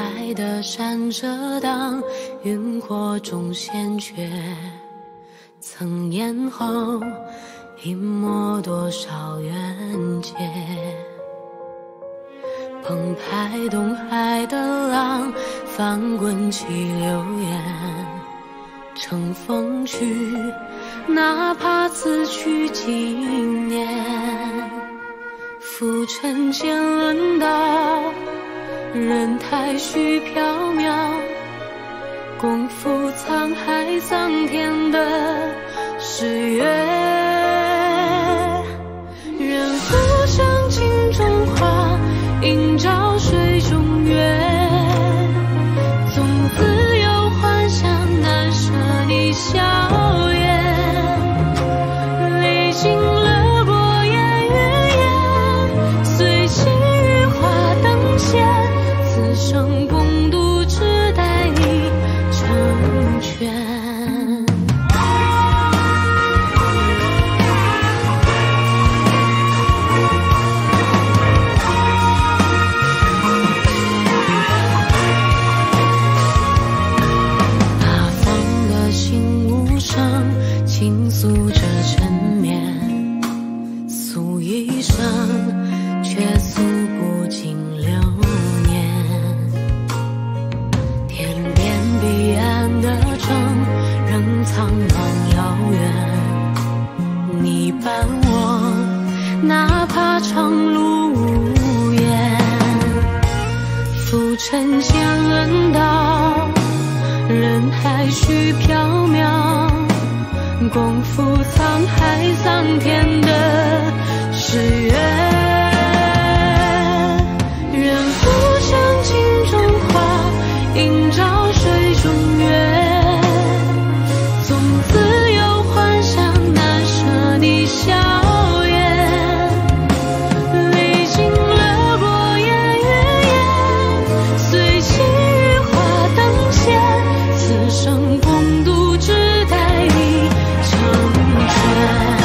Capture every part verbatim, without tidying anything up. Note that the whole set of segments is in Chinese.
白的山遮挡，云火中鲜血曾咽喉，隐没多少冤结。澎湃东海的浪，翻滚起流言乘风去，哪怕此去几年。浮沉间论道，人太虚缥缈，共赴沧海桑田的誓约。任浮生镜中花，映照水中月，纵自有幻想，难舍你笑颜。历经了过眼云烟，随起羽化灯前，此生共度，只待你成全。倾诉着缠绵，诉一生，却诉不尽流年。天边彼岸的城，仍苍茫遥远。你伴我，哪怕长路无言。浮沉间论道，人海虚缥缈，共赴沧海桑田的誓约。任浮生镜中花，映照水中月，纵自有幻想，难舍你笑颜。历经了过眼云烟，随起羽化灯前，此生共度，只待你成全。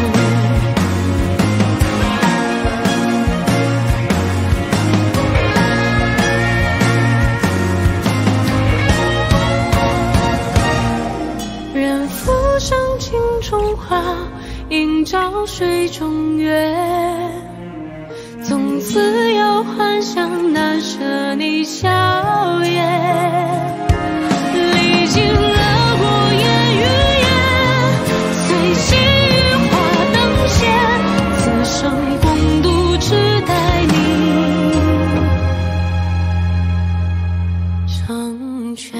任浮生镜中花，映照水中月，纵自有幻想，难舍你笑颜。历经了过眼云烟，随起羽化灯前，此生共度，只待你成全。